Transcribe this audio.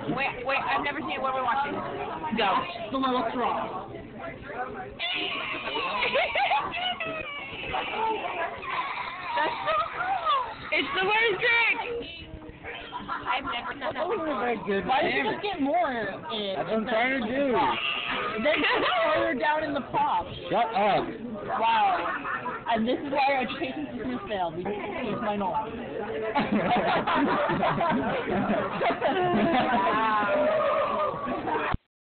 Wait, I've never seen it. What are we watching? Go. The little straw. That's so cool. It's the worst trick. I've never done that That wasn't a before. very good Why did you damage. just get more in? That's what I'm trying to do. Then put it further down in the pop. Shut up. Wow. And this is why our education system has failed. We teach minorities. Wow.